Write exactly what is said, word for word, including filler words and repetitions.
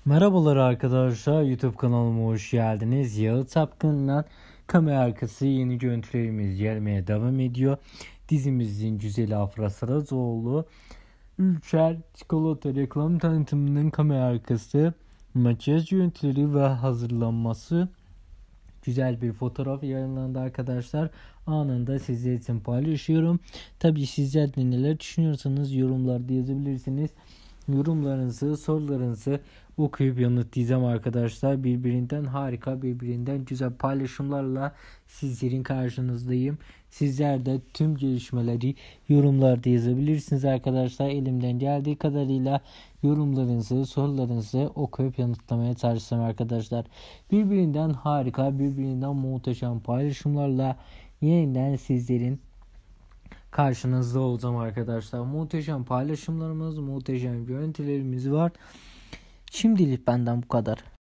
Merhabalar arkadaşlar, YouTube kanalıma hoş geldiniz. Yağı Tapkın'dan kamera arkası yeni görüntülerimiz gelmeye devam ediyor. Dizimizin güzeli Afra Saracoğlu, Ülker çikolata reklam tanıtımının kamera arkası, makyaj görüntüleri ve hazırlanması güzel bir fotoğraf yayınlandı arkadaşlar. Anında sizler için paylaşıyorum. Tabii sizler de neler düşünüyorsanız yorumlarda yazabilirsiniz. Yorumlarınızı, sorularınızı okuyup yanıtlayacağım arkadaşlar. Birbirinden harika, birbirinden güzel paylaşımlarla sizlerin karşınızdayım. Sizler de tüm gelişmeleri yorumlarda yazabilirsiniz arkadaşlar. Elimden geldiği kadarıyla yorumlarınızı, sorularınızı okuyup yanıtlamaya çalışacağım arkadaşlar. Birbirinden harika, birbirinden muhteşem paylaşımlarla yeniden sizlerin karşınızda olacağım arkadaşlar. Muhteşem paylaşımlarımız, muhteşem görüntülerimiz var. Şimdilik benden bu kadar.